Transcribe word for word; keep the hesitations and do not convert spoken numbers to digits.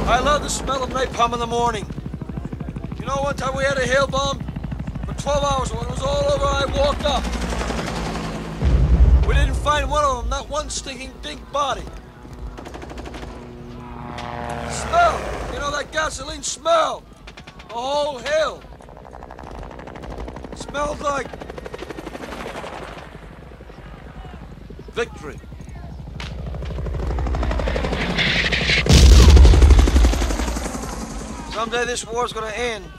I love the smell of napalm in the morning. You know, one time we had a hail bomb for twelve hours. When it was all over, I walked up. We didn't find one of them, not one stinking dink body. Smell, you know that gasoline smell? The whole hill. Smelled like victory. Someday this war's gonna end.